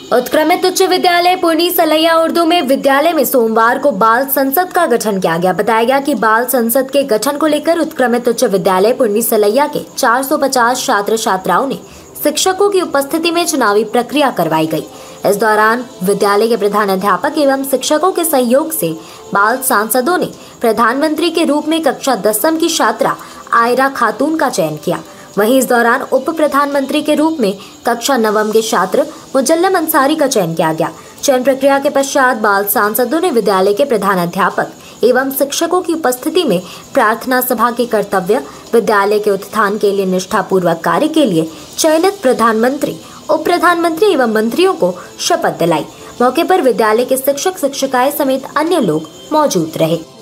उत्क्रमित उच्च विद्यालय पुरनी सलैया उर्दू में विद्यालय में सोमवार को बाल संसद का गठन किया गया। बताया गया कि बाल संसद के गठन को लेकर उत्क्रमित उच्च विद्यालय पुरनी सलैया के 450 छात्र छात्राओं ने शिक्षकों की उपस्थिति में चुनावी प्रक्रिया करवाई गई। इस दौरान विद्यालय के प्रधान अध्यापक एवं शिक्षकों के सहयोग से बाल सांसदों ने प्रधानमंत्री के रूप में कक्षा 10वीं की छात्रा आयरा खातून का चयन किया। वहीं इस दौरान उप प्रधानमंत्री के रूप में कक्षा 9वीं के छात्र मुजल्लम अंसारी का चयन किया गया। चयन प्रक्रिया के पश्चात बाल सांसदों ने विद्यालय के प्रधान अध्यापक एवं शिक्षकों की उपस्थिति में प्रार्थना सभा के कर्तव्य, विद्यालय के उत्थान के लिए निष्ठापूर्वक कार्य के लिए चयनित प्रधानमंत्री, उप प्रधानमंत्री एवं मंत्रियों को शपथ दिलाई। मौके पर विद्यालय के शिक्षक शिक्षिकाएं समेत अन्य लोग मौजूद रहे।